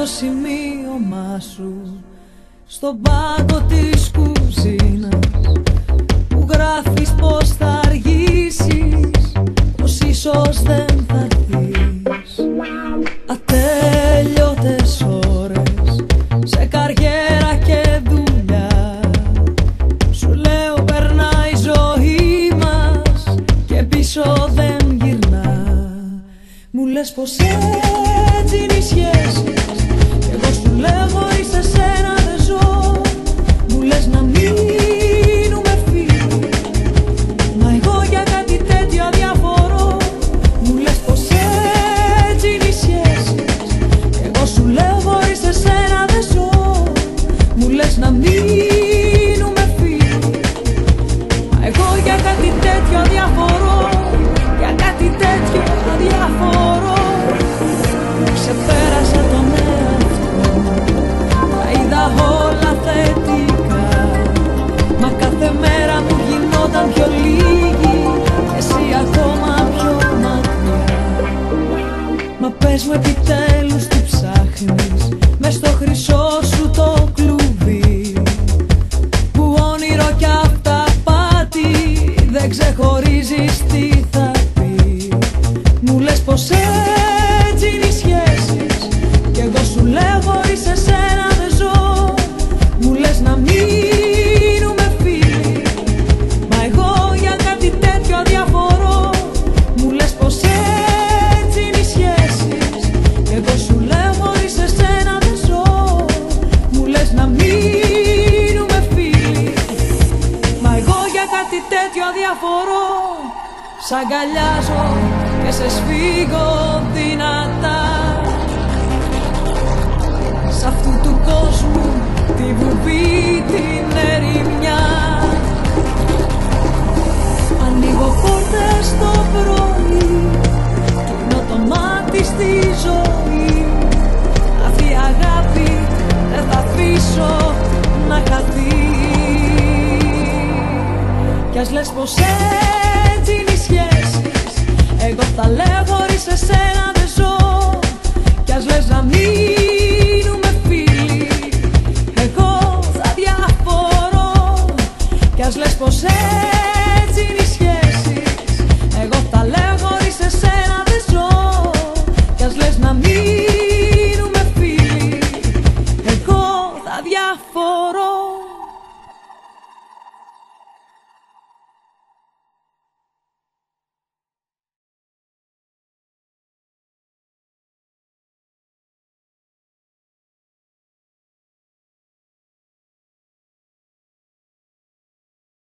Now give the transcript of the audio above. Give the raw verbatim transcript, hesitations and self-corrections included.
το σημείωμά σου στον πάγκο της κουζίνας, που γράφεις πως θα αργήσεις, πως ίσως δεν θα έρθεις. Ατέλειωτες ώρες σε καριέρα και δουλειά, σου λέω περνάει η ζωή μας και πίσω δεν γυρνά. Μου λες πως έτσι είναι οι σχέσεις κι εγώ σου λέω χωρίς εσένα δεν ζω. Μου λες να μείνουμε φίλοι, μα εγώ για κάτι τέτοιο αδιαφορώ. Μου λες πως έτσι είναι οι σχέσεις κι εγώ σου λέω χωρίς εσένα δεν ζω. Μου λες να μείνουμε φίλοι, μα εγώ για κάτι τέτοιο αδιαφορώ. Για κάτι τέτοιο αδιαφορώ. Ξεπέρασα τον εαυτό μου, τα είδα όλα θετικά, μα κάθε μέρα μου γινόταν πιο λίγη και εσύ ακόμα πιο μακριά. Μα πες μου επιτέλους τι ψάχνεις μες στο χρυσό σου το κλουβί, που όνειρο κι αυταπάτη δεν ξεχωρίζεις τι θα πει. Μου λες πως έτσι είναι οι σχέσεις κι εγώ σου λέω χωρίς εσένα δεν ζω. Μου λες να μείνουμε φίλοι, μα εγώ για κάτι τέτοιο αδιαφορώ. Μου λες πως έτσι είναι οι σχέσεις κι εγώ σου λέω χωρίς εσένα δεν ζω. Μου λες να μείνουμε φίλοι, μα εγώ για κάτι τέτοιο αδιαφορώ. Σ' αγκαλιάζω και σε σφίγγω δυνατά, σ' αυτού του κόσμου τη βουβή την ερημιά. Ανοίγω πόρτες το πρωί, κλείνω το μάτι στη ζωή. Αυτή η αγάπη δεν θα αφήσω να χαθεί. Κι ας λες πως έτσι είναι οι σχέσεις, εγώ θα λέω χωρίς εσένα δεν ζω. Κι ας λες να μείνουμε φίλοι, εγώ θα διαφορώ. Κι ας λες πως